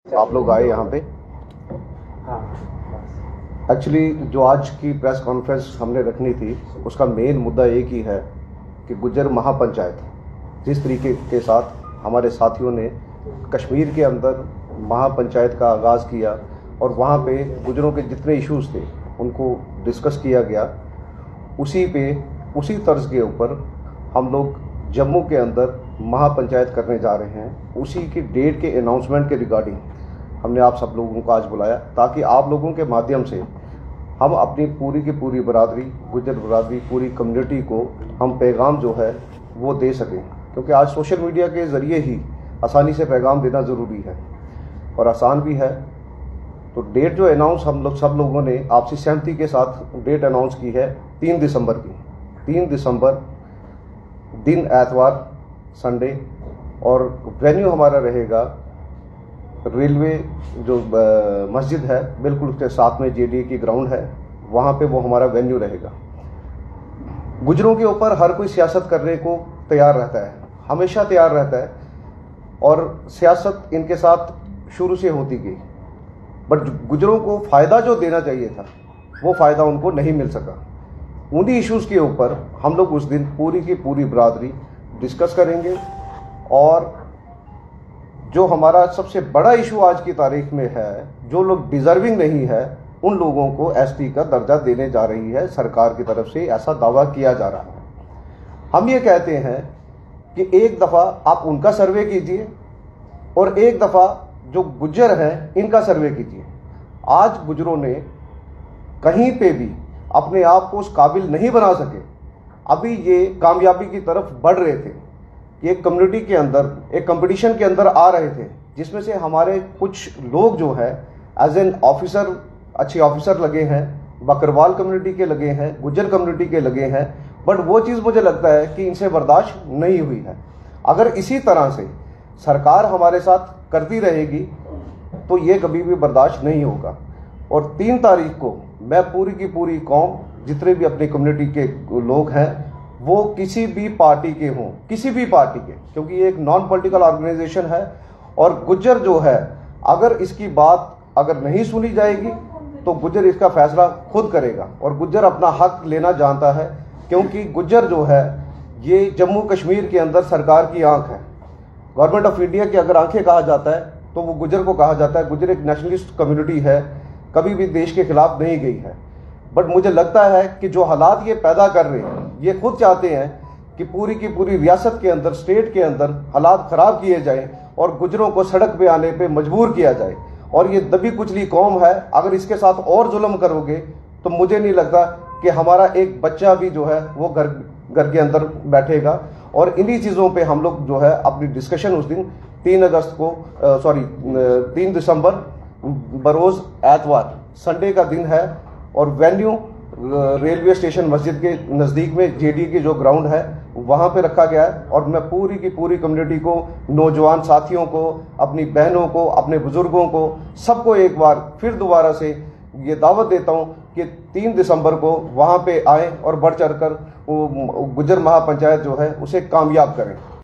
आप लोग आए यहाँ पे। एक्चुअली जो आज की प्रेस कॉन्फ्रेंस हमने रखनी थी उसका मेन मुद्दा एक ही है कि गुज्जर महापंचायत जिस तरीके के साथ हमारे साथियों ने कश्मीर के अंदर महापंचायत का आगाज़ किया और वहाँ पे गुज्जरों के जितने इश्यूज थे उनको डिस्कस किया गया, उसी तर्ज के ऊपर हम लोग जम्मू के अंदर महापंचायत करने जा रहे हैं। उसी की डेट के अनाउंसमेंट के रिगार्डिंग हमने आप सब लोगों को आज बुलाया ताकि आप लोगों के माध्यम से हम अपनी पूरी की पूरी बरादरी, गुज्जर बरादरी, पूरी कम्युनिटी को हम पैगाम जो है वो दे सकें, क्योंकि आज सोशल मीडिया के ज़रिए ही आसानी से पैगाम देना ज़रूरी है और आसान भी है। तो डेट जो अनाउंस हम लोग सब लोगों ने आपसी सहमति के साथ डेट अनाउंस की है 3 दिसंबर की। 3 दिसंबर दिन एतवार, संडे, और वेन्यू हमारा रहेगा रेलवे जो मस्जिद है बिल्कुल उसके साथ में जेडीए की ग्राउंड है, वहाँ पे वो हमारा वेन्यू रहेगा। गुज्जरों के ऊपर हर कोई सियासत करने को तैयार रहता है, हमेशा तैयार रहता है, और सियासत इनके साथ शुरू से होती गई, बट गुज्जरों को फ़ायदा जो देना चाहिए था वो फ़ायदा उनको नहीं मिल सका। उन्हीं इश्यूज़ के ऊपर हम लोग उस दिन पूरी की पूरी बरादरी डिस्कस करेंगे और जो हमारा सबसे बड़ा इशू आज की तारीख में है, जो लोग डिज़र्विंग नहीं है उन लोगों को एसटी का दर्जा देने जा रही है सरकार की तरफ से, ऐसा दावा किया जा रहा है। हम ये कहते हैं कि एक दफ़ा आप उनका सर्वे कीजिए और एक दफ़ा जो गुज्जर हैं इनका सर्वे कीजिए। आज गुज्जरों ने कहीं पे भी अपने आप को उस काबिल नहीं बना सके, अभी ये कामयाबी की तरफ बढ़ रहे थे, ये कम्युनिटी के अंदर एक कंपटीशन के अंदर आ रहे थे, जिसमें से हमारे कुछ लोग जो है एज एन ऑफिसर, अच्छे ऑफिसर लगे हैं, बकरवाल कम्युनिटी के लगे हैं, गुज्जर कम्युनिटी के लगे हैं, बट वो चीज़ मुझे लगता है कि इनसे बर्दाश्त नहीं हुई है। अगर इसी तरह से सरकार हमारे साथ करती रहेगी तो ये कभी भी बर्दाश्त नहीं होगा। और 3 तारीख को मैं पूरी की पूरी कौम, जितने भी अपनी कम्युनिटी के लोग हैं, वो किसी भी पार्टी के हों, किसी भी पार्टी के, क्योंकि ये एक नॉन पॉलिटिकल ऑर्गेनाइजेशन है, और गुज्जर जो है अगर इसकी बात अगर नहीं सुनी जाएगी तो गुज्जर इसका फैसला खुद करेगा, और गुज्जर अपना हक लेना जानता है, क्योंकि गुज्जर जो है ये जम्मू कश्मीर के अंदर सरकार की आंख है। गवर्नमेंट ऑफ इंडिया की अगर आंखें कहा जाता है तो वो गुज्जर को कहा जाता है। गुज्जर एक नेशनलिस्ट कम्युनिटी है, कभी भी देश के खिलाफ नहीं गई है, बट मुझे लगता है कि जो हालात ये पैदा कर रहे हैं, ये खुद चाहते हैं कि पूरी की पूरी रियासत के अंदर, स्टेट के अंदर हालात ख़राब किए जाएं और गुज्जरों को सड़क पे आने पे मजबूर किया जाए। और ये दबी कुचली कौम है, अगर इसके साथ और जुल्म करोगे तो मुझे नहीं लगता कि हमारा एक बच्चा भी जो है वो घर के अंदर बैठेगा। और इन्हीं चीज़ों पे हम लोग जो है अपनी डिस्कशन उस दिन 3 दिसंबर बरोज़ एतवार, संडे का दिन है, और वेन्यू रेलवे स्टेशन मस्जिद के नज़दीक में जेडीए की जो ग्राउंड है वहाँ पे रखा गया है। और मैं पूरी की पूरी कम्युनिटी को, नौजवान साथियों को, अपनी बहनों को, अपने बुज़ुर्गों को, सबको एक बार फिर दोबारा से ये दावत देता हूँ कि 3 दिसंबर को वहाँ पे आएँ और बढ़ चढ़ कर गुज्जर महापंचायत जो है उसे कामयाब करें।